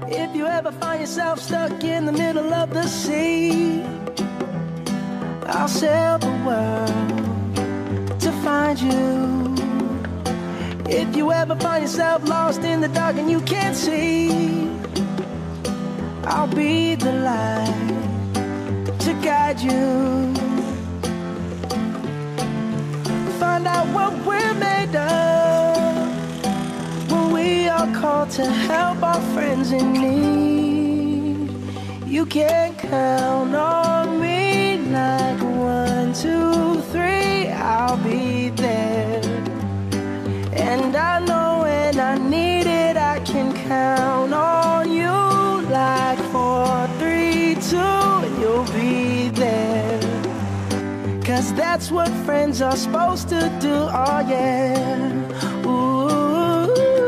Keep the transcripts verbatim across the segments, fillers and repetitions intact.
If you ever find yourself stuck in the middle of the sea, I'll sail the world to find you. If you ever find yourself lost in the dark and you can't see, I'll be the light to guide you. Find out what we're made of when we are called to help our friends in need. You can count on me like one, two, three, I'll be there. And I know when I need it, I can count on you like four, three, two, and you'll be there. Cause that's what friends are supposed to do, oh yeah. Ooh,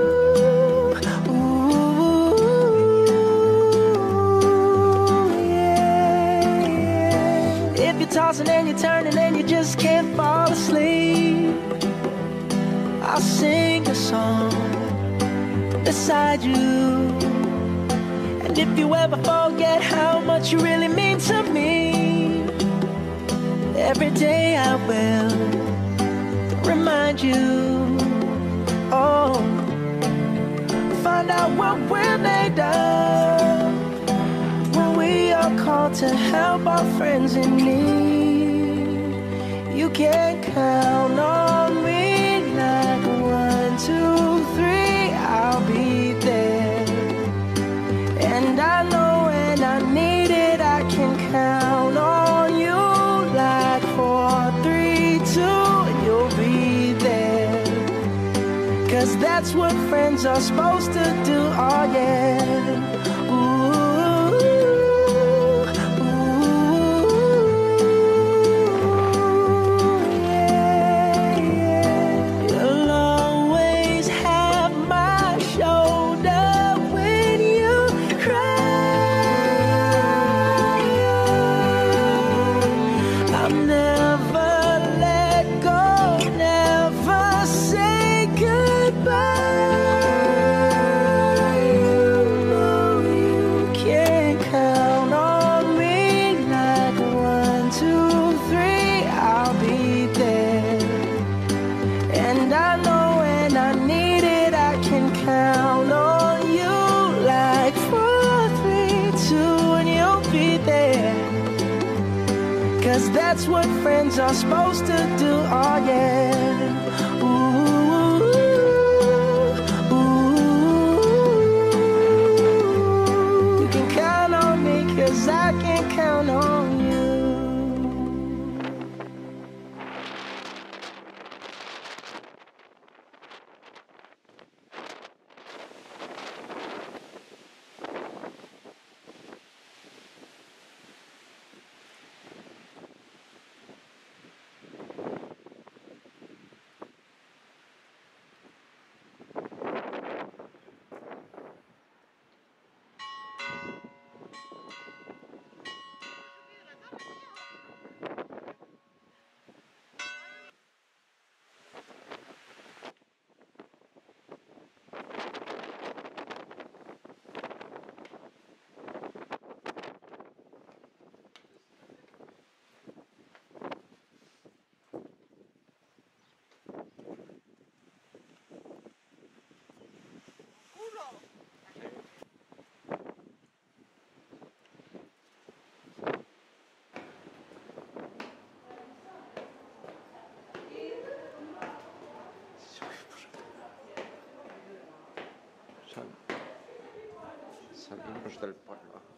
ooh, yeah, yeah. If you're tossing and you're turning and you just can't fall asleep, I'll sing a song beside you. And if you ever forget how much you really mean to me, every day I will remind you. Oh, find out what we're made of when we are called to help our friends in need. You can count on me like one, two, three, I'll be there. And I know when I need it, I can count on you like four, three, two, and you'll be there. Cause that's what friends are supposed to do, oh yeah. Ooh, ooh, yeah, yeah. You'll always have my shoulder when you cry. I'm never let go, never say goodbye. You know you can count on me like one, two, three, I'll be there. And I know when I need it, I can count on you like four, three, two, and you'll be there. Cause that's what friends are supposed to do, oh yeah. Ooh, ooh, you can count on me cause I can count on you. Salimos del pueblo.